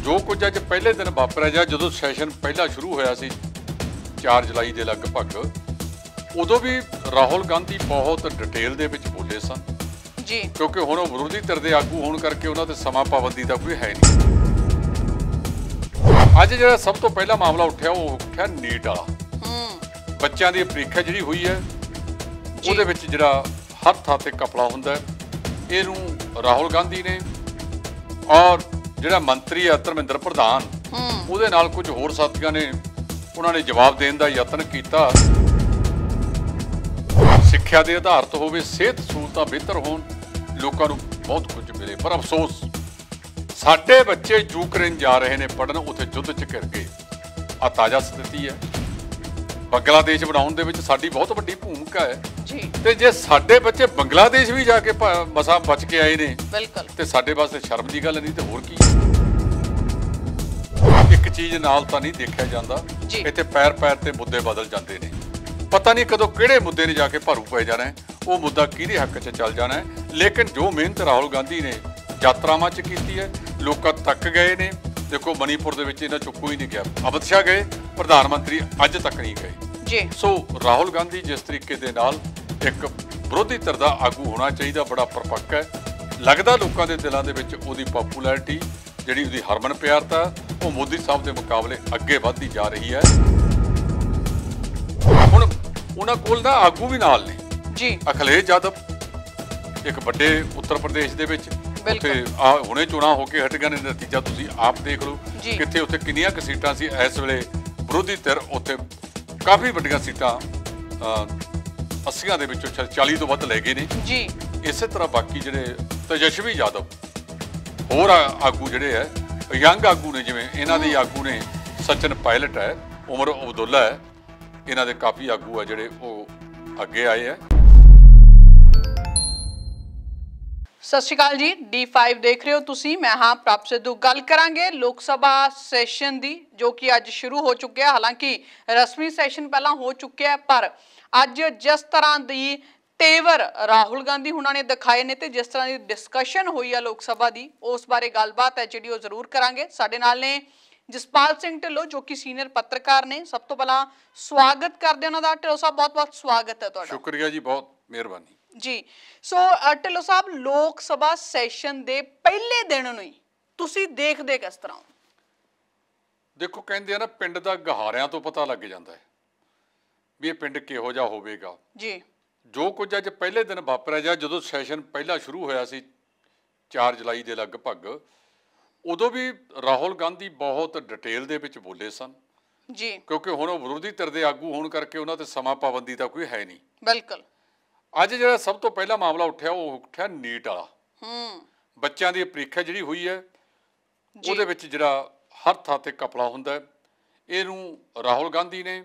ਜੋ ਕੁਝ ਅੱਜ ਪਹਿਲੇ ਦਿਨ ਵਾਪਰਿਆ ਜਾਂ ਜਦੋਂ ਸੈਸ਼ਨ ਪਹਿਲਾ ਸ਼ੁਰੂ ਹੋਇਆ ਸੀ 4 ਜੁਲਾਈ ਦੇ ਲਗਭਗ, ਉਦੋਂ ਵੀ ਰਾਹੁਲ ਗਾਂਧੀ ਬਹੁਤ ਡਿਟੇਲ ਦੇ ਵਿੱਚ ਬੋਲੇ ਸਨ ਜੀ, ਕਿਉਂਕਿ ਹੁਣ ਉਹ ਵਿਰੋਧੀ ਧਿਰ ਦੇ ਆਗੂ ਹੋਣ ਕਰਕੇ ਉਹਨਾਂ ਤੇ ਸਮਾਂ ਪਾਬੰਦੀ ਦਾ ਕੋਈ ਹੈ ਨਹੀਂ। ਅੱਜ ਜਿਹੜਾ ਸਭ ਤੋਂ ਪਹਿਲਾ ਮਾਮਲਾ ਉੱਠਿਆ ਉਹ ਉੱਠਿਆ ਨੀਟ ਵਾਲਾ। ਬੱਚਿਆਂ ਦੀ ਪ੍ਰੀਖਿਆ ਜਿਹੜੀ ਹੋਈ ਹੈ ਉਹਦੇ ਵਿੱਚ ਜਿਹੜਾ ਹਰ ਥਾਂ ਤੇ ਕਪੜਾ ਹੁੰਦਾ, ਇਹਨੂੰ ਰਾਹੁਲ ਗਾਂਧੀ ਨੇ ਔਰ ਜਿਹੜਾ ਮੰਤਰੀ ਹੈ ਧਰਮਿੰਦਰ ਪ੍ਰਧਾਨ ਉਹਦੇ ਨਾਲ ਕੁਝ ਹੋਰ ਸਾਥੀਆਂ ਨੇ ਉਹਨਾਂ ਨੇ ਜਵਾਬ ਦੇਣ ਦਾ ਯਤਨ ਕੀਤਾ। ਸਿੱਖਿਆ ਦੇ ਆਧਾਰਿਤ ਹੋਵੇ, ਸਿਹਤ ਸਹੂਲਤਾਂ ਬਿਹਤਰ ਹੋਣ, ਲੋਕਾਂ ਨੂੰ ਬਹੁਤ ਕੁਝ ਮਿਲੇ। ਪਰ ਅਫਸੋਸ ਸਾਡੇ ਬੱਚੇ ਯੂਕਰੇਨ ਜਾ ਰਹੇ ਨੇ ਪੜ੍ਹਨ, ਉੱਥੇ ਯੁੱਧ 'ਚ ਘਿਰ ਗਏ। ਆ ਤਾਜ਼ਾ ਸਥਿਤੀ ਹੈ। ਬੰਗਲਾਦੇਸ਼ ਬਣਾਉਣ ਦੇ ਵਿੱਚ ਸਾਡੀ ਬਹੁਤ ਵੱਡੀ ਭੂਮਿਕਾ ਹੈ ਜੀ, ਤੇ ਜੇ ਸਾਡੇ ਬੱਚੇ ਬੰਗਲਾਦੇਸ਼ ਵੀ ਜਾ ਕੇ ਮਸਾਂ ਬਚ ਕੇ ਆਏ ਨੇ ਬਿਲਕੁਲ, ਤੇ ਸਾਡੇ ਵਾਸਤੇ ਸ਼ਰਮ ਦੀ ਗੱਲ ਨਹੀਂ ਤੇ ਹੋਰ ਕੀ। ਇੱਕ ਚੀਜ਼ ਨਾਲ ਤਾਂ ਨਹੀਂ ਦੇਖਿਆ ਜਾਂਦਾ, ਇੱਥੇ ਪੈਰ ਪੈਰ ਤੇ ਮੁੱਦੇ ਬਦਲ ਜਾਂਦੇ ਨੇ। ਪਤਾ ਨਹੀਂ ਕਦੋਂ ਕਿਹੜੇ ਮੁੱਦੇ ਨੇ ਜਾ ਕੇ ਭਾਰੂ ਪੈ ਜਾਣਾ ਹੈ, ਉਹ ਮੁੱਦਾ ਕਿਹਦੇ ਹੱਕ 'ਚ ਚੱਲ ਜਾਣਾ ਹੈ। ਲੇਕਿਨ ਜੋ ਮਿਹਨਤ ਰਾਹੁਲ ਗਾਂਧੀ ਨੇ ਯਾਤਰਾਵਾਂ 'ਚ ਕੀਤੀ ਹੈ, ਲੋਕਾਂ ਤੱਕ ਗਏ ਨੇ। ਦੇਖੋ ਮਣੀਪੁਰ ਦੇ ਵਿੱਚ ਇਹਨਾਂ 'ਚੋਂ ਕੋਈ ਨਹੀਂ ਗਿਆ। ਅਮਿਤ ਸ਼ਾਹ ਗਏ, ਪ੍ਰਧਾਨ ਮੰਤਰੀ ਅੱਜ ਤੱਕ ਨਹੀਂ ਗਏ ਜੀ। ਸੋ ਰਾਹੁਲ ਗਾਂਧੀ ਜਿਸ ਤਰੀਕੇ ਦੇ ਨਾਲ ਇੱਕ ਵਿਰੋਧੀ ਧਿਰ ਦਾ ਆਗੂ ਹੋਣਾ ਚਾਹੀਦਾ, ਬੜਾ ਪਰਪੱਕ ਹੈ। ਲੱਗਦਾ ਲੋਕਾਂ ਦੇ ਦਿਲਾਂ ਦੇ ਵਿੱਚ ਉਹਦੀ ਪੋਪੂਲੈਰਿਟੀ, ਜਿਹੜੀ ਉਹਦੀ ਹਰਮਨ ਪਿਆਰਤਾ, ਉਹ ਮੋਦੀ ਸਾਹਿਬ ਦੇ ਮੁਕਾਬਲੇ ਅੱਗੇ ਵੱਧਦੀ ਜਾ ਰਹੀ ਹੈ। ਹੁਣ ਉਹਨਾਂ ਕੋਲ ਨਾ ਆਗੂ ਵੀ ਨਾਲ ਨੇ ਜੀ। ਅਖਿਲੇਸ਼ ਯਾਦਵ ਇੱਕ ਵੱਡੇ ਉੱਤਰ ਪ੍ਰਦੇਸ਼ ਦੇ ਵਿੱਚ, ਉੱਥੇ ਹੁਣੇ ਚੋਣਾਂ ਹੋ ਕੇ ਹਟ ਗਏ ਨੇ, ਨਤੀਜਾ ਤੁਸੀਂ ਆਪ ਦੇਖ ਲਓ ਕਿੱਥੇ ਉੱਥੇ ਕਿੰਨੀਆਂ ਕੁ ਸੀਟਾਂ ਸੀ। ਇਸ ਵੇਲੇ ਵਿਰੋਧੀ ਧਿਰ ਉੱਥੇ ਕਾਫੀ ਵੱਡੀਆਂ ਸੀਟਾਂ 80 ਦੇ ਵਿੱਚੋਂ 40 ਤੋਂ ਵੱਧ ਲੈ ਗਏ ਨੇ ਜੀ। ਇਸੇ ਤਰ੍ਹਾਂ ਬਾਕੀ ਜਿਹੜੇ ਤੇਜਸਵੀ ਯਾਦਵ, ਹੋਰ ਆਗੂ ਜਿਹੜੇ ਹੈ ਯੰਗ ਆਗੂ ਨੇ, ਜਿਵੇਂ ਇਹਨਾਂ ਦੇ ਆਗੂ ਨੇ ਸਚਿਨ ਪਾਇਲਟ ਹੈ, ਉਮਰ ਅਬਦੁੱਲਾ ਹੈ, ਇਹਨਾਂ ਦੇ ਕਾਫੀ ਆਗੂ ਹੈ ਜਿਹੜੇ ਉਹ ਅੱਗੇ ਆਏ ਹੈ। ਸਤਿ ਸ਼੍ਰੀ ਅਕਾਲ ਜੀ, D5 ਦੇਖ ਰਹੇ ਹੋ ਤੁਸੀਂ। ਮੈਂ ਹਾਂ ਪ੍ਰਭ ਸਿੱਧੂ। ਗੱਲ ਕਰਾਂਗੇ ਲੋਕ ਸਭਾ ਸੈਸ਼ਨ ਦੀ, ਜੋ ਕਿ ਅੱਜ ਸ਼ੁਰੂ ਹੋ ਚੁੱਕਿਆ। ਹਾਲਾਂਕਿ ਰਸਮੀ ਸੈਸ਼ਨ ਪਹਿਲਾਂ ਹੋ ਚੁੱਕਿਆ, ਪਰ ਅੱਜ ਜਿਸ ਤਰ੍ਹਾਂ ਦੀ ਤੇਵਰ ਰਾਹੁਲ ਗਾਂਧੀ ਹੁਣਾਂ ਨੇ ਦਿਖਾਏ ਨੇ ਤੇ ਜਿਸ ਤਰ੍ਹਾਂ ਦੀ ਡਿਸਕਸ਼ਨ ਹੋਈ ਆ ਲੋਕ ਸਭਾ ਦੀ, ਉਸ ਬਾਰੇ ਗੱਲਬਾਤ ਹੈ ਜਿਹੜੀ ਉਹ ਜ਼ਰੂਰ ਕਰਾਂਗੇ। ਸਾਡੇ ਨਾਲ ਨੇ ਜਸਪਾਲ ਸਿੰਘ ਢਿੱਲੋਂ, ਜੋ ਕਿ ਸੀਨੀਅਰ ਪੱਤਰਕਾਰ ਨੇ। ਸਭ ਤੋਂ ਪਹਿਲਾਂ ਸਵਾਗਤ ਕਰਦੇ ਉਹਨਾਂ ਦਾ। ਢਿੱਲੋਂ ਸਾਹਿਬ ਬਹੁਤ ਬਹੁਤ ਸਵਾਗਤ ਹੈ ਤੁਹਾਡਾ। ਸ਼ੁਕਰੀਆ ਜੀ, ਬਹੁਤ ਮਿਹਰਬਾਨੀ ਜੀ। ਸੋ ਢਿੱਲੋਂ ਸਾਹਿਬ, ਲੋਕ ਸਭਾ ਸੈਸ਼ਨ ਦੇ ਪਹਿਲੇ ਦਿਨ ਨੂੰ ਹੀ ਤੁਸੀਂ ਦੇਖਦੇ ਕਿਸ ਤਰ੍ਹਾਂ? ਦੇਖੋ, ਕਹਿੰਦੇ ਆ ਨਾ, ਪਿੰਡ ਦਾ ਗਹਾਰਿਆਂ ਤੋਂ ਪਤਾ ਲੱਗ ਜਾਂਦਾ ਹੈ ਵੀ ਇਹ ਪਿੰਡ ਕਿਹੋ ਜਿਹਾ ਹੋਵੇਗਾ ਜੀ। ਜੋ ਕੁਝ ਅੱਜ ਪਹਿਲੇ ਦਿਨ ਵਾਪਰਿਆ ਜਾਂ ਜਦੋਂ ਸੈਸ਼ਨ ਪਹਿਲਾ ਸ਼ੁਰੂ ਹੋਇਆ ਸੀ 4 ਜੁਲਾਈ ਦੇ ਲਗਭਗ, ਉਦੋਂ ਵੀ ਰਾਹੁਲ ਗਾਂਧੀ ਬਹੁਤ ਡਿਟੇਲ ਦੇ ਵਿੱਚ ਬੋਲੇ ਸਨ ਜੀ, ਕਿਉਂਕਿ ਹੁਣ ਉਹ ਵਿਰੋਧੀ ਧਿਰ ਦੇ ਆਗੂ ਹੋਣ ਕਰਕੇ ਉਹਨਾਂ ਤੇ ਸਮਾਂ ਪਾਬੰਦੀ ਦਾ ਕੋਈ ਹੈ ਨਹੀਂ। ਬਿਲਕੁਲ। ਅੱਜ ਜਿਹੜਾ ਸਭ ਤੋਂ ਪਹਿਲਾ ਮਾਮਲਾ ਉੱਠਿਆ ਉਹ ਉੱਠਿਆ ਨੀਟ ਵਾਲਾ। ਬੱਚਿਆਂ ਦੀ ਪ੍ਰੀਖਿਆ ਜਿਹੜੀ ਹੋਈ ਹੈ ਉਹਦੇ ਵਿੱਚ ਜਿਹੜਾ ਹਰ ਥਾਂ ਤੇ ਕਪੜਾ ਹੁੰਦਾ, ਇਹਨੂੰ ਰਾਹੁਲ ਗਾਂਧੀ ਨੇ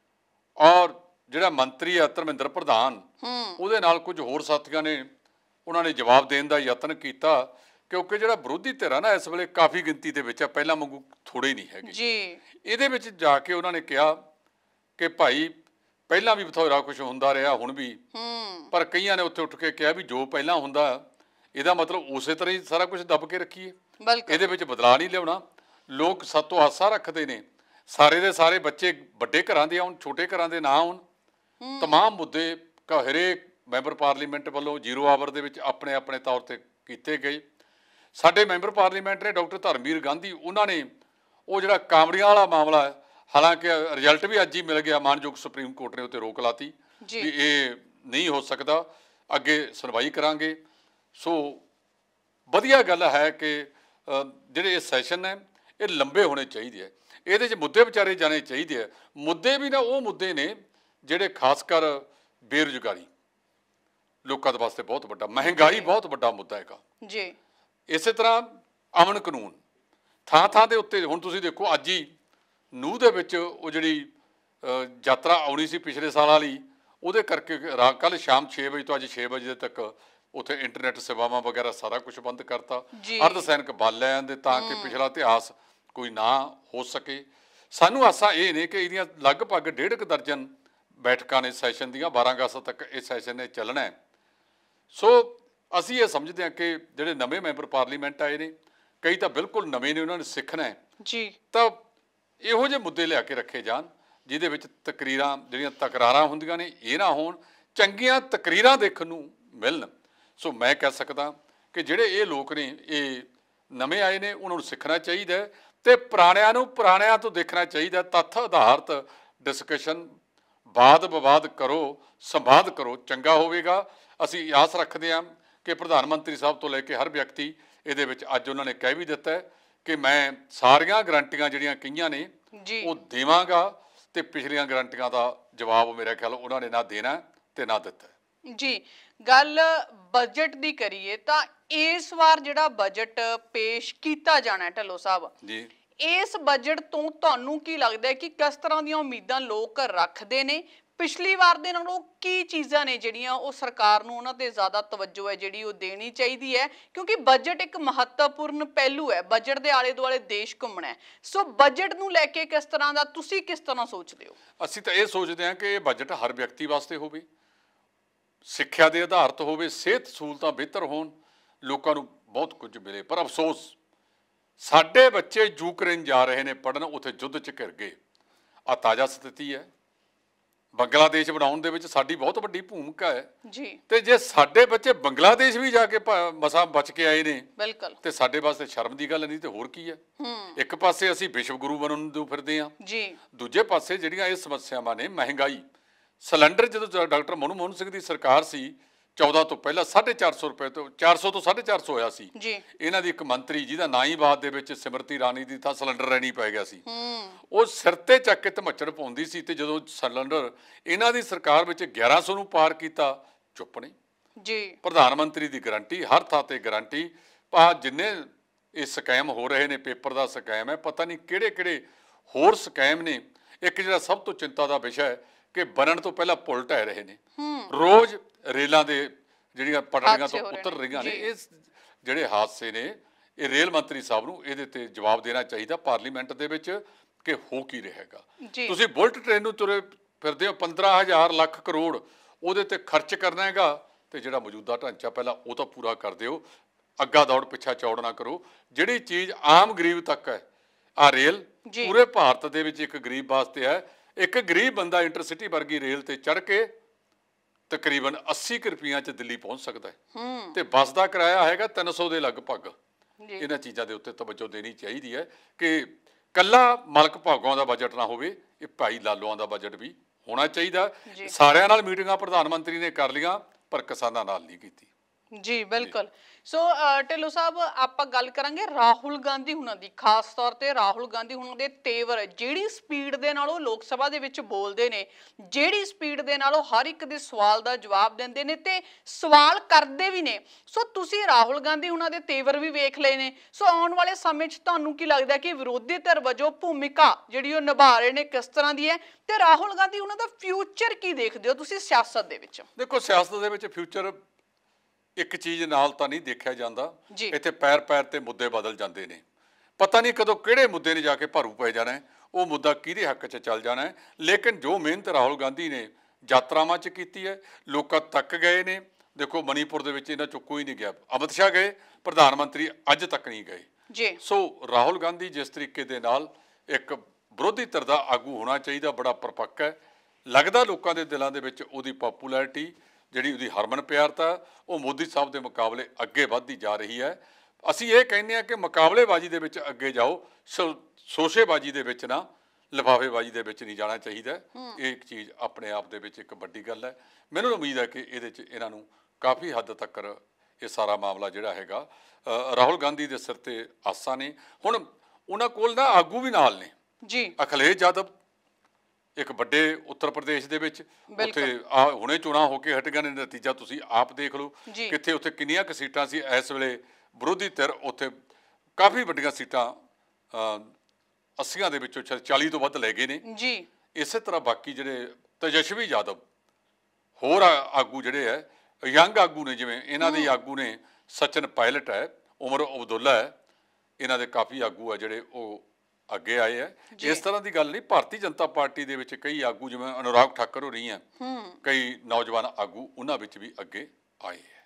ਔਰ ਜਿਹੜਾ ਮੰਤਰੀ ਹੈ ਧਰਮਿੰਦਰ ਪ੍ਰਧਾਨ ਉਹਦੇ ਨਾਲ ਕੁਝ ਹੋਰ ਸਾਥੀਆਂ ਨੇ ਉਹਨਾਂ ਨੇ ਜਵਾਬ ਦੇਣ ਦਾ ਯਤਨ ਕੀਤਾ। ਕਿਉਂਕਿ ਜਿਹੜਾ ਵਿਰੋਧੀ ਧਿਰ ਆ ਨਾ ਇਸ ਵੇਲੇ ਕਾਫੀ ਗਿਣਤੀ ਦੇ ਵਿੱਚ ਆ, ਪਹਿਲਾਂ ਵਾਂਗੂ ਥੋੜੇ ਨਹੀਂ ਹੈਗੇ ਜੀ। ਇਹਦੇ ਵਿੱਚ ਜਾ ਕੇ ਉਹਨਾਂ ਨੇ ਕਿਹਾ ਕਿ ਭਾਈ ਪਹਿਲਾਂ ਵੀ ਬਥੇਰਾ ਕੁਝ ਹੁੰਦਾ ਰਿਹਾ, ਹੁਣ ਵੀ, ਪਰ ਕਈਆਂ ਨੇ ਉੱਥੇ ਉੱਠ ਕੇ ਕਿਹਾ ਵੀ ਜੋ ਪਹਿਲਾਂ ਹੁੰਦਾ ਇਹਦਾ ਮਤਲਬ ਉਸੇ ਤਰ੍ਹਾਂ ਹੀ ਸਾਰਾ ਕੁਝ ਦੱਬ ਕੇ ਰੱਖੀਏ, ਇਹਦੇ ਵਿੱਚ ਬਦਲਾਅ ਨਹੀਂ ਲਿਆਉਣਾ। ਲੋਕ ਸਾਤੋਂ ਆਸਾ ਰੱਖਦੇ ਨੇ, ਸਾਰੇ ਦੇ ਸਾਰੇ ਬੱਚੇ ਵੱਡੇ ਘਰਾਂ ਦੇ ਆਉਣ, ਛੋਟੇ ਘਰਾਂ ਦੇ ਨਾ ਆਉਣ। ਤਮਾਮ ਮੁੱਦੇ ਹਰੇਕ ਮੈਂਬਰ ਪਾਰਲੀਮੈਂਟ ਵੱਲੋਂ 0 ਆਵਰ ਦੇ ਵਿੱਚ ਆਪਣੇ ਆਪਣੇ ਤੌਰ ਤੇ ਕੀਤੇ ਗਏ। ਸਾਡੇ ਮੈਂਬਰ ਪਾਰਲੀਮੈਂਟ ਨੇ ਡਾਕਟਰ ਧਰਮਵੀਰ ਗਾਂਧੀ, ਉਹਨਾਂ ਨੇ ਉਹ ਜਿਹੜਾ ਕਾਮੜੀਆਂ ਵਾਲਾ ਮਾਮਲਾ ਹੈ, ਹਾਲਾਂਕਿ ਰਿਜ਼ਲਟ ਵੀ ਅੱਜ ਹੀ ਮਿਲ ਗਿਆ, ਮਾਨਯੋਗ ਸੁਪਰੀਮ ਕੋਰਟ ਨੇ ਉੱਤੇ ਰੋਕ ਲਾਤੀ ਵੀ ਇਹ ਨਹੀਂ ਹੋ ਸਕਦਾ, ਅੱਗੇ ਸੁਣਵਾਈ ਕਰਾਂਗੇ। ਸੋ ਵਧੀਆ ਗੱਲ ਹੈ ਕਿ ਜਿਹੜੇ ਇਹ ਸੈਸ਼ਨ ਹੈ ਇਹ ਲੰਬੇ ਹੋਣੇ ਚਾਹੀਦੇ ਹੈ, ਇਹਦੇ 'ਚ ਮੁੱਦੇ ਵਿਚਾਰੇ ਜਾਣੇ ਚਾਹੀਦੇ ਆ। ਮੁੱਦੇ ਵੀ ਨਾ ਉਹ ਮੁੱਦੇ ਨੇ ਜਿਹੜੇ ਖਾਸ ਕਰ ਬੇਰੁਜ਼ਗਾਰੀ ਲੋਕਾਂ ਦੇ ਵਾਸਤੇ ਬਹੁਤ ਵੱਡਾ, ਮਹਿੰਗਾਈ ਬਹੁਤ ਵੱਡਾ ਮੁੱਦਾ ਹੈਗਾ ਜੀ। ਇਸੇ ਤਰ੍ਹਾਂ ਅਮਨ ਕਾਨੂੰਨ ਥਾਂ ਥਾਂ ਦੇ ਉੱਤੇ। ਹੁਣ ਤੁਸੀਂ ਦੇਖੋ, ਅੱਜ ਹੀ ਨੂੰਹ ਦੇ ਵਿੱਚ ਉਹ ਜਿਹੜੀ ਯਾਤਰਾ ਆਉਣੀ ਸੀ ਪਿਛਲੇ ਸਾਲ ਵਾਲੀ, ਉਹਦੇ ਕਰਕੇ ਕੱਲ੍ਹ ਸ਼ਾਮ 6 ਵਜੇ ਤੋਂ ਅੱਜ 6 ਵਜੇ ਤੱਕ ਉੱਥੇ ਇੰਟਰਨੈਟ ਸੇਵਾਵਾਂ ਵਗੈਰਾ ਸਾਰਾ ਕੁਝ ਬੰਦ ਕਰਤਾ। ਅਰਧ ਸੈਨਿਕ ਬਲ ਲੈ ਆਂਦੇ ਤਾਂ ਕਿ ਪਿਛਲਾ ਇਤਿਹਾਸ ਕੋਈ ਨਾ ਹੋ ਸਕੇ। ਸਾਨੂੰ ਆਸਾਂ ਇਹ ਨੇ ਕਿ ਇਹਦੀਆਂ ਲਗਭਗ 1.5 ਦਰਜਨ ਬੈਠਕਾਂ ਨੇ ਸੈਸ਼ਨ ਦੀਆਂ, 12 ਅਗਸਤ ਤੱਕ ਇਹ ਸੈਸ਼ਨ ਨੇ ਚੱਲਣਾ ਹੈ। ਸੋ ਅਸੀਂ ਇਹ ਸਮਝਦੇ ਹਾਂ ਕਿ ਜਿਹੜੇ ਨਵੇਂ ਮੈਂਬਰ ਪਾਰਲੀਮੈਂਟ ਆਏ ਨੇ, ਕਈ ਤਾਂ ਬਿਲਕੁਲ ਨਵੇਂ ਨੇ, ਉਹਨਾਂ ਨੇ ਸਿੱਖਣਾ ਹੈ ਜੀ। ਤਾਂ ਇਹੋ ਜਿਹੇ ਮੁੱਦੇ ਲਿਆ ਕੇ ਰੱਖੇ ਜਾਣ ਜਿਹਦੇ ਵਿੱਚ ਤਕਰੀਰਾਂ ਜਿਹੜੀਆਂ ਤਕਰਾਰਾਂ ਹੁੰਦੀਆਂ ਨੇ ਇਹ ਨਾ ਹੋਣ, ਚੰਗੀਆਂ ਤਕਰੀਰਾਂ ਦੇਖਣ ਨੂੰ ਮਿਲਣ। ਸੋ ਮੈਂ ਕਹਿ ਸਕਦਾ ਕਿ ਜਿਹੜੇ ਇਹ ਲੋਕ ਨੇ ਇਹ ਨਵੇਂ ਆਏ ਨੇ, ਉਹਨਾਂ ਨੂੰ ਸਿੱਖਣਾ ਚਾਹੀਦਾ ਤੇ ਪੁਰਾਣਿਆਂ ਨੂੰ ਪੁਰਾਣਿਆਂ ਤੋਂ ਦੇਖਣਾ ਚਾਹੀਦਾ। ਤੱਥ ਆਧਾਰਿਤ ਡਿਸਕਸ਼ਨ, ਵਾਦ ਵਿਵਾਦ ਕਰੋ, ਸੰਵਾਦ ਕਰੋ, ਚੰਗਾ ਹੋਵੇਗਾ। ਅਸੀਂ ਆਸ ਰੱਖਦੇ ਹਾਂ ਕਿ ਪ੍ਰਧਾਨ ਮੰਤਰੀ ਸਾਹਿਬ ਤੋਂ ਲੈ ਕੇ ਹਰ ਵਿਅਕਤੀ ਇਹਦੇ ਵਿੱਚ ਅੱਜ ਉਹਨਾਂ ਨੇ ਕਹਿ ਵੀ ਦਿੱਤਾ ਹੈ ਕਿ ਮੈਂ ਸਾਰੀਆਂ ਗਰੰਟੀਆਂ ਜਿਹੜੀਆਂ ਕਹੀਆਂ ਨੇ ਉਹ ਦੇਵਾਂਗਾ ਤੇ ਪਿਛਲੀਆਂ ਗਰੰਟੀਆਂ ਦਾ ਜਵਾਬ ਮੇਰਾ ਖਿਆਲ ਉਹਨਾਂ ਨੇ ਨਾ ਦੇਣਾ ਤੇ ਨਾ ਦਿੱਤਾ। ਜੀ, ਗੱਲ ਬਜਟ ਦੀ ਕਰੀਏ ਤਾਂ ਇਸ ਵਾਰ ਜਿਹੜਾ ਬਜਟ ਪੇਸ਼ ਕੀਤਾ ਜਾਣਾ ਹੈ ਢੱਲੋਂ ਸਾਹਿਬ ਜੀ, ਇਸ ਬਜਟ ਤੋਂ ਤੁਹਾਨੂੰ ਕੀ ਲੱਗਦਾ ਹੈ ਕਿ ਕਿਸ ਤਰ੍ਹਾਂ ਦੀਆਂ ਉਮੀਦਾਂ ਲੋਕ ਰੱਖਦੇ ਨੇ? ਪਿਛਲੀ ਵਾਰ ਦੇ ਨਾਲੋਂ ਕੀ ਚੀਜ਼ਾਂ ਨੇ ਜਿਹੜੀਆਂ ਉਹ ਸਰਕਾਰ ਨੂੰ ਉਹਨਾਂ ਤੇ ਜ਼ਿਆਦਾ ਤਵੱਜੋ ਹੈ ਜਿਹੜੀ ਉਹ ਦੇਣੀ ਚਾਹੀਦੀ ਹੈ? ਕਿਉਂਕਿ ਬਜਟ ਇੱਕ ਮਹੱਤਵਪੂਰਨ ਪਹਿਲੂ ਹੈ, ਬਜਟ ਦੇ ਆਲੇ ਦੁਆਲੇ ਦੇਸ਼ ਘੁੰਮਣਾ ਹੈ। ਸੋ ਬਜਟ ਨੂੰ ਲੈ ਕੇ ਕਿਸ ਤਰ੍ਹਾਂ ਦਾ ਤੁਸੀਂ ਕਿਸ ਤਰ੍ਹਾਂ ਸੋਚਦੇ ਹੋ? ਅਸੀਂ ਤਾਂ ਇਹ ਸੋਚਦੇ ਹਾਂ ਕਿ ਇਹ ਬਜਟ ਹਰ ਵਿਅਕਤੀ ਵਾਸਤੇ ਹੋਵੇ, ਸਿੱਖਿਆ ਦੇ ਆਧਾਰਿਤ ਹੋਵੇ, ਸਿਹਤ ਸਹੂਲਤਾਂ ਬਿਹਤਰ ਹੋਣ, ਲੋਕਾਂ ਨੂੰ ਬਹੁਤ ਕੁਝ ਮਿਲੇ। ਪਰ ਅਫਸੋਸ ਸਾਡੇ ਬੱਚੇ ਯੂਕਰੇਨ ਜਾ ਰਹੇ ਨੇ ਪੜ੍ਹਨ, ਉੱਥੇ ਯੁੱਧ 'ਚ ਘਿਰ ਗਏ। ਆ ਤਾਜ਼ਾ ਸਥਿਤੀ ਹੈ। ਬੰਗਲਾਦੇਸ਼ ਬਣਾਉਣ ਦੇ ਵਿੱਚ ਸਾਡੀ ਬਹੁਤ ਵੱਡੀ ਭੂਮਿਕਾ ਹੈ ਜੀ। ਤੇ ਜੇ ਸਾਡੇ ਬੱਚੇ ਬੰਗਲਾਦੇਸ਼ ਵੀ ਜਾ ਕੇ ਮਸਾਂ ਬਚ ਕੇ ਆਏ ਨੇ ਬਿਲਕੁਲ, ਤੇ ਸਾਡੇ ਵਾਸਤੇ ਸ਼ਰਮ ਦੀ ਗੱਲ ਨਹੀਂ ਤੇ ਹੋਰ ਕੀ ਹੈ। ਇੱਕ ਪਾਸੇ ਅਸੀਂ ਵਿਸ਼ਵ ਗੁਰੂ ਬਣਨ ਨੂੰ ਫਿਰਦੇ ਹਾਂ ਜੀ, ਦੂਜੇ ਪਾਸੇ ਜਿਹੜੀਆਂ ਇਹ ਸਮੱਸਿਆਵਾਂ ਨੇ, ਮਹਿੰਗਾਈ, ਸਿਲੰਡਰ ਜਦੋਂ ਡਾਕਟਰ ਮਨਮੋਹਨ ਸਿੰਘ ਦੀ ਸਰਕਾਰ ਸੀ 14 ਤੋਂ ਪਹਿਲਾਂ 450 ਰੁਪਏ ਤੋਂ 400 ਤੋਂ 450 ਹੋਇਆ ਸੀ ਜੀ। ਇਹਨਾਂ ਦੀ ਇੱਕ ਮੰਤਰੀ ਜਿਹਦਾ ਨਾਂ ਹੀ ਬਾਅਦ ਦੇ ਵਿੱਚ ਸਿਮਰਤੀ ਰਾਣੀ ਦੀ ਥਾਂ ਸਿਲੰਡਰ ਰਹਿਣੀ ਪੈ ਗਿਆ ਸੀ, ਉਹ ਸਿਰ ਤੇ ਚੱਕ ਕੇ ਧਮੱਚੜ ਪਾਉਂਦੀ ਸੀ ਤੇ ਜਦੋਂ ਸਿਲੰਡਰ ਇਹਨਾਂ ਦੀ ਸਰਕਾਰ ਵਿੱਚ 1100 ਨੂੰ ਪਾਰ ਕੀਤਾ, ਚੁੱਪ ਨਹੀਂ ਜੀ। ਪ੍ਰਧਾਨ ਮੰਤਰੀ ਦੀ ਗਰੰਟੀ, ਹਰ ਥਾਂ ਤੇ ਗਰੰਟੀ। ਆ ਜਿੰਨੇ ਇਹ ਸਕੈਮ ਹੋ ਰਹੇ ਨੇ, ਪੇਪਰ ਦਾ ਸਕੈਮ ਹੈ, ਪਤਾ ਨਹੀਂ ਕਿਹੜੇ ਕਿਹੜੇ ਹੋਰ ਸਕੈਮ ਨੇ। ਇੱਕ ਜਿਹੜਾ ਸਭ ਤੋਂ ਚਿੰਤਾ ਦਾ ਵਿਸ਼ਾ ਹੈ ਕਿ ਬਣਨ ਤੋਂ ਪਹਿਲਾਂ ਪੁਲ ਢਹਿ ਰਹੇ ਨੇ, ਰੋਜ਼ ਰੇਲਾਂ ਦੇ ਜਿਹੜੀਆਂ ਪਟੜੀਆਂ ਤੋਂ ਉਤਰ ਰਹੀਆਂ ਨੇ। ਇਹ ਜਿਹੜੇ ਹਾਦਸੇ ਨੇ, ਇਹ ਰੇਲ ਮੰਤਰੀ ਸਾਹਿਬ ਨੂੰ ਇਹਦੇ ਤੇ ਜਵਾਬ ਦੇਣਾ ਚਾਹੀਦਾ ਪਾਰਲੀਮੈਂਟ ਦੇ ਵਿੱਚ ਕਿ ਹੋ ਕੀ ਰਹੇਗਾ। ਤੁਸੀਂ ਬੁਲਟ ਟ੍ਰੇਨ ਨੂੰ ਤੁਰੇ ਫਿਰਦੇ ਹੋ, 15,000 ਲੱਖ ਕਰੋੜ ਉਹਦੇ ਤੇ ਖਰਚ ਕਰਨਾ ਹੈਗਾ ਤੇ ਜਿਹੜਾ ਮੌਜੂਦਾ ਢਾਂਚਾ ਪਹਿਲਾਂ ਉਹ ਤਾਂ ਪੂਰਾ ਕਰ ਦਿਓ, ਅੱਗਾ ਦੌੜ ਪਿੱਛਾ ਚੌੜ ਨਾ ਕਰੋ। ਜਿਹੜੀ ਚੀਜ਼ ਆਮ ਗਰੀਬ ਤੱਕ ਹੈ, ਆ ਰੇਲ ਪੂਰੇ ਭਾਰਤ ਦੇ ਵਿੱਚ ਇੱਕ ਗਰੀਬ ਵਾਸਤੇ ਹੈ। ਇੱਕ ਗਰੀਬ ਬੰਦਾ ਇੰਟਰਸਿਟੀ ਵਰਗੀ ਰੇਲ ਤੇ ਚੜ੍ਹ ਕੇ ਤਕਰੀਬਨ 80 ਰੁਪਈਆਂ 'ਚ ਦਿੱਲੀ ਪਹੁੰਚ ਸਕਦਾ ਹੈ ਤੇ ਬੱਸ ਦਾ ਕਿਰਾਇਆ ਹੈਗਾ 300 ਦੇ ਲਗਭਗ। ਇਹਨਾਂ ਚੀਜ਼ਾਂ ਦੇ ਉੱਤੇ ਤਵੱਜੋ ਦੇਣੀ ਚਾਹੀਦੀ ਹੈ ਕਿ ਕੱਲਾ ਮਲਕ ਭਾਗੋਂ ਦਾ ਬਜਟ ਨਾ ਹੋਵੇ, ਇਹ ਭਾਈ ਲਾਲੋਆਂ ਦਾ ਬਜਟ ਵੀ ਹੋਣਾ ਚਾਹੀਦਾ। ਸਾਰਿਆਂ ਨਾਲ ਮੀਟਿੰਗਾਂ ਪ੍ਰਧਾਨ ਮੰਤਰੀ ਨੇ ਕਰ ਲਈਆਂ ਪਰ ਕਿਸਾਨਾਂ ਨਾਲ ਨਹੀਂ ਕੀਤੀ। ਜੀ ਬਿਲਕੁਲ। ਸੋ ਢਿੱਲੋਂ ਸਾਹਿਬ, ਆਪਾਂ ਗੱਲ ਕਰਾਂਗੇ ਰਾਹੁਲ ਗਾਂਧੀ ਹੁਣਾਂ ਦੀ, ਖਾਸ ਤੌਰ ਤੇ ਰਾਹੁਲ ਗਾਂਧੀ ਹੁਣਾਂ ਦੇ ਤੇਵਰ, ਜਿਹੜੀ ਸਪੀਡ ਦੇ ਨਾਲ ਉਹ ਲੋਕ ਸਭਾ ਦੇ ਵਿੱਚ ਬੋਲਦੇ ਨੇ, ਜਿਹੜੀ ਸਪੀਡ ਦੇ ਨਾਲ ਉਹ ਹਰ ਇੱਕ ਦੇ ਸਵਾਲ ਦਾ ਜਵਾਬ ਦਿੰਦੇ ਨੇ ਤੇ ਸਵਾਲ ਕਰਦੇ ਵੀ ਨੇ। ਸੋ ਤੁਸੀਂ ਰਾਹੁਲ ਗਾਂਧੀ ਹੁਣਾਂ ਦੇ ਤੇਵਰ ਵੀ ਵੇਖ ਲਏ ਨੇ। ਸੋ ਆਉਣ ਵਾਲੇ ਸਮੇਂ 'ਚ ਤੁਹਾਨੂੰ ਕੀ ਲੱਗਦਾ ਕਿ ਵਿਰੋਧੀ ਧਿਰ ਵਜੋਂ ਭੂਮਿਕਾ ਜਿਹੜੀ ਉਹ ਨਿਭਾ ਰਹੇ ਨੇ ਕਿਸ ਤਰ੍ਹਾਂ ਦੀ ਹੈ ਤੇ ਰਾਹੁਲ ਗਾਂਧੀ ਉਹਨਾਂ ਦਾ ਫਿਊਚਰ ਕੀ ਦੇਖਦੇ ਹੋ ਤੁਸੀਂ ਸਿਆਸਤ ਦੇ ਵਿੱਚ? ਦੇਖੋ, ਸਿਆਸਤ ਦੇ ਵਿੱਚ ਫਿਊਚਰ ਇੱਕ ਚੀਜ਼ ਨਾਲ ਤਾਂ ਨਹੀਂ ਦੇਖਿਆ ਜਾਂਦਾ। ਇੱਥੇ ਪੈਰ ਪੈਰ ਤੇ ਮੁੱਦੇ ਬਦਲ ਜਾਂਦੇ ਨੇ, ਪਤਾ ਨਹੀਂ ਕਦੋਂ ਕਿਹੜੇ ਮੁੱਦੇ ਨੇ ਜਾ ਕੇ ਭਾਰੂ ਪੈ ਜਾਣਾ, ਉਹ ਮੁੱਦਾ ਕਿਹਦੇ ਹੱਕ 'ਚ ਚੱਲ ਜਾਣਾ ਹੈ। ਲੇਕਿਨ ਜੋ ਮਿਹਨਤ ਰਾਹੁਲ ਗਾਂਧੀ ਨੇ ਯਾਤਰਾਵਾਂ 'ਚ ਕੀਤੀ ਹੈ, ਲੋਕਾਂ ਤੱਕ ਗਏ ਨੇ। ਦੇਖੋ, ਮਣੀਪੁਰ ਦੇ ਵਿੱਚ ਇਹਨਾਂ 'ਚੋਂ ਕੋਈ ਨਹੀਂ ਗਿਆ, ਅਮਿਤ ਸ਼ਾਹ ਗਏ, ਪ੍ਰਧਾਨ ਮੰਤਰੀ ਅੱਜ ਤੱਕ ਨਹੀਂ ਗਏ। ਸੋ ਰਾਹੁਲ ਗਾਂਧੀ ਜਿਸ ਤਰੀਕੇ ਦੇ ਨਾਲ ਇੱਕ ਵਿਰੋਧੀ ਧਿਰ ਦਾ ਆਗੂ ਹੋਣਾ ਚਾਹੀਦਾ, ਬੜਾ ਪਰਪੱਕ ਹੈ। ਲੱਗਦਾ ਲੋਕਾਂ ਦੇ ਦਿਲਾਂ ਦੇ ਵਿੱਚ ਉਹਦੀ ਪੋਪੂਲੈਰਿਟੀ, ਜਿਹੜੀ ਉਹਦੀ ਹਰਮਨ ਪਿਆਰਤਾ, ਉਹ ਮੋਦੀ ਸਾਹਿਬ ਦੇ ਮੁਕਾਬਲੇ ਅੱਗੇ ਵੱਧਦੀ ਜਾ ਰਹੀ ਹੈ। ਅਸੀਂ ਇਹ ਕਹਿੰਦੇ ਹਾਂ ਕਿ ਮੁਕਾਬਲੇਬਾਜ਼ੀ ਦੇ ਵਿੱਚ ਅੱਗੇ ਜਾਓ, ਸ਼ੋਸ਼ੇਬਾਜ਼ੀ ਦੇ ਵਿੱਚ ਨਾ, ਲਿਫਾਫੇਬਾਜ਼ੀ ਦੇ ਵਿੱਚ ਨਹੀਂ ਜਾਣਾ ਚਾਹੀਦਾ। ਇਹ ਇੱਕ ਚੀਜ਼ ਆਪਣੇ ਆਪ ਦੇ ਵਿੱਚ ਇੱਕ ਵੱਡੀ ਗੱਲ ਹੈ। ਮੈਨੂੰ ਉਮੀਦ ਹੈ ਕਿ ਇਹਦੇ 'ਚ ਇਹਨਾਂ ਨੂੰ ਕਾਫੀ ਹੱਦ ਤੱਕ ਇਹ ਸਾਰਾ ਮਾਮਲਾ ਜਿਹੜਾ ਹੈਗਾ ਰਾਹੁਲ ਗਾਂਧੀ ਦੇ ਸਿਰ ਤੇ ਆਸਾਂ ਨੇ। ਹੁਣ ਉਹਨਾਂ ਕੋਲ ਨਾ ਆਗੂ ਵੀ ਨਾਲ ਨੇ ਜੀ। ਅਖਿਲੇਸ਼ ਯਾਦਵ ਇੱਕ ਵੱਡੇ ਉੱਤਰ ਪ੍ਰਦੇਸ਼ ਦੇ ਵਿੱਚ, ਉੱਥੇ ਹੁਣੇ ਚੋਣਾਂ ਹੋ ਕੇ ਹਟ ਗਏ ਨੇ, ਨਤੀਜਾ ਤੁਸੀਂ ਆਪ ਦੇਖ ਲਓ ਕਿੱਥੇ ਉੱਥੇ ਕਿੰਨੀਆਂ ਕੁ ਸੀਟਾਂ ਸੀ। ਇਸ ਵੇਲੇ ਵਿਰੋਧੀ ਧਿਰ ਉੱਥੇ ਕਾਫੀ ਵੱਡੀਆਂ ਸੀਟਾਂ 80 ਦੇ ਵਿੱਚੋਂ 40 ਤੋਂ ਵੱਧ ਲੈ ਗਏ ਨੇ ਜੀ। ਇਸੇ ਤਰ੍ਹਾਂ ਬਾਕੀ ਜਿਹੜੇ ਤੇਜਸਵੀ ਯਾਦਵ, ਹੋਰ ਆਗੂ ਜਿਹੜੇ ਹੈ, ਯੰਗ ਆਗੂ ਨੇ, ਜਿਵੇਂ ਇਹਨਾਂ ਦੇ ਆਗੂ ਨੇ ਸਚਿਨ ਪਾਇਲਟ ਹੈ, ਉਮਰ ਅਬਦੁੱਲਾ ਹੈ, ਇਹਨਾਂ ਦੇ ਕਾਫੀ ਆਗੂ ਆ ਜਿਹੜੇ ਉਹ ਅੱਗੇ ਆਏ ਹੈ। ਇਸ ਤਰ੍ਹਾਂ ਦੀ ਗੱਲ ਨਹੀਂ, ਭਾਰਤੀ ਜਨਤਾ ਪਾਰਟੀ ਦੇ ਵਿੱਚ ਕਈ ਆਗੂ, ਜਿਵੇਂ ਅਨੁਰਾਗ ਠਾਕੁਰ ਹੋ ਰਹੀ ਹੈ, ਕਈ ਨੌਜਵਾਨ ਆਗੂ ਉਹਨਾਂ ਵਿੱਚ ਵੀ ਅੱਗੇ ਆਏ ਹੈ।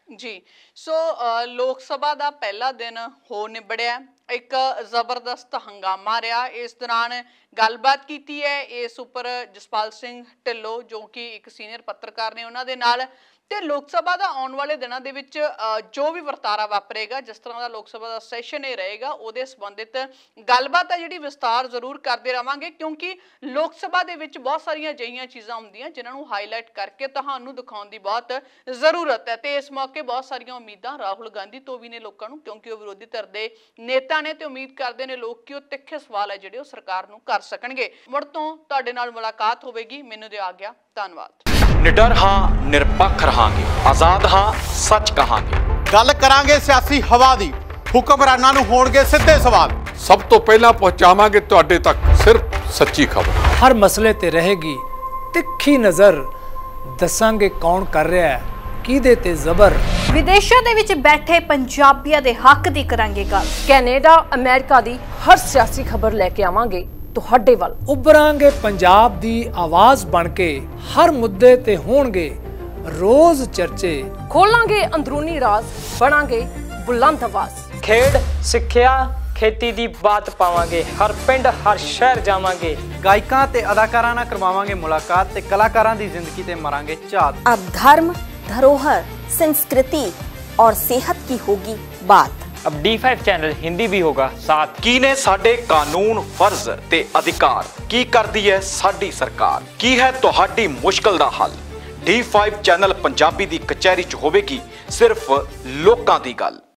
ਜੀ। ਸੋ ਲੋਕ ਸਭਾ ਦਾ ਪਹਿਲਾ ਦਿਨ ਹੋ ਨਿਬੜਿਆ, ਇੱਕ ਜ਼ਬਰਦਸਤ ਹੰਗਾਮਾ ਰਿਹਾ। ਇਸ ਦੌਰਾਨ ਗੱਲਬਾਤ ਕੀਤੀ ਹੈ ਇਸ ਉੱਪਰ ਜਸਪਾਲ ਸਿੰਘ ਢਿੱਲੋਂ ਜੋ ਕਿ ਇੱਕ ਸੀਨੀਅਰ ਪੱਤਰਕਾਰ ਨੇ, ਉਹਨਾਂ ਦੇ ਨਾਲ। ਤੇ ਲੋਕ ਸਭਾ ਦਾ ਆਉਣ ਵਾਲੇ ਦਿਨਾਂ ਦੇ ਵਿੱਚ ਜੋ ਵੀ ਵਰਤਾਰਾ ਵਾਪਰੇਗਾ, ਜਿਸ ਤਰ੍ਹਾਂ ਦਾ ਲੋਕ ਸਭਾ ਦਾ ਸੈਸ਼ਨ ਇਹ ਰਹੇਗਾ, ਉਹਦੇ ਸੰਬੰਧਿਤ ਗੱਲਬਾਤ ਹੈ ਜਿਹੜੀ ਵਿਸਤਾਰ ਜ਼ਰੂਰ ਕਰਦੇ ਰਵਾਂਗੇ, ਕਿਉਂਕਿ ਲੋਕ ਸਭਾ ਦੇ ਵਿੱਚ ਬਹੁਤ ਸਾਰੀਆਂ ਅਜਿਹੀਆਂ ਚੀਜ਼ਾਂ ਹੁੰਦੀਆਂ ਜਿਨ੍ਹਾਂ ਨੂੰ ਹਾਈਲਾਈਟ ਕਰਕੇ ਤੁਹਾਨੂੰ ਦਿਖਾਉਣ ਦੀ ਬਹੁਤ ਜ਼ਰੂਰਤ ਹੈ। ਤੇ ਇਸ ਮੌਕੇ ਬਹੁਤ ਸਾਰੀਆਂ ਉਮੀਦਾਂ ਰਾਹੁਲ ਗਾਂਧੀ ਤੋਂ ਵੀ ਨੇ ਲੋਕਾਂ ਨੂੰ, ਕਿਉਂਕਿ ਉਹ ਵਿਰੋਧੀ ਧਿਰ ਦੇ ਨੇਤਾ ਨੇ ਤੇ ਉਮੀਦ ਕਰਦੇ ਨੇ ਲੋਕ ਕਿ ਉਹ ਤਿੱਖੇ ਸਵਾਲ ਹੈ ਜਿਹੜੇ ਉਹ ਸਰਕਾਰ ਨੂੰ ਕਰ ਸਕਣਗੇ। ਮੁੜ ਤੋਂ ਤੁਹਾਡੇ ਨਾਲ ਮੁਲਾਕਾਤ ਹੋਵੇਗੀ। ਮੈਨੂੰ ਦਿਓ ਆਗਿਆ, ਧੰਨਵਾਦ। निडर हाँ निरपक्ष रहांगे, आजाद हाँ सच कहांगे। गल करांगे सियासी हवा दी, हुक्मरानां नूं होणगे सिद्धे सवाल। ਸਭ ਤੋਂ ਪਹਿਲਾਂ ਪਹੁੰਚਾਵਾਂਗੇ ਤੁਹਾਡੇ ਤੱਕ ਸਿਰਫ ਸੱਚੀ ਖਬਰ। हर मसले ते रहेगी तिखी नज़र, दसांगे कौन कर रहा है किहदे ते ज़बर। ਵਿਦੇਸ਼ਾਂ ਦੇ ਵਿੱਚ ਬੈਠੇ ਪੰਜਾਬੀਆਂ ਦੇ ਹੱਕ ਦੀ ਕਰਾਂਗੇ ਗੱਲ। ਕੈਨੇਡਾ ਅਮਰੀਕਾ ਦੀ ਹਰ ਸਿਆਸੀ ਖਬਰ ਲੈ ਕੇ ਆਵਾਂਗੇ ਤੁਹਾਡੇ ਵੱਲ। उभरांगे पंजाब दी आवाज़ बन के, हर मुद्दे ते होणगे रोज़ चर्चे। ਖੋਲਾਂਗੇ ਅੰਦਰੂਨੀ ਰਾਜ਼, ਬਣਾਂਗੇ ਬੁਲੰਦ ਆਵਾਜ਼। ਖੇਡ, ਸਿੱਖਿਆ, ਖੇਤੀ ਦੀ ਬਾਤ ਪਾਵਾਂਗੇ, ਹਰ ਪਿੰਡ ਹਰ ਸ਼ਹਿਰ ਜਾਵਾਂਗੇ। ਗਾਇਕਾਂ ਤੇ ਅਦਾਕਾਰਾਂ ਨਾਲ ਕਰਵਾਵਾਂਗੇ ਮੁਲਾਕਾਤ ਤੇ ਕਲਾਕਾਰਾਂ ਦੀ ਜ਼ਿੰਦਗੀ ਤੇ ਮਾਰਾਂਗੇ ਝਾਤ। अब धर्म, धरोहर, संस्कृति और सेहत की होगी बात। अब D5 चैनल हिंदी भी होगा साथ। ਕੀ ਨੇ ਸਾਡੇ ਕਾਨੂੰਨ, ਫਰਜ਼ ਤੇ ਅਧਿਕਾਰ, ਕੀ ਕਰਦੀ ਹੈ ਸਾਡੀ ਸਰਕਾਰ, ਕੀ ਹੈ ਤੁਹਾਡੀ ਮੁਸ਼ਕਲ ਦਾ ਹੱਲ। D5 ਚੈਨਲ ਪੰਜਾਬੀ ਦੀ ਕਚਹਿਰੀ 'ਚ ਹੋਵੇਗੀ ਸਿਰਫ ਲੋਕਾਂ ਦੀ ਗੱਲ।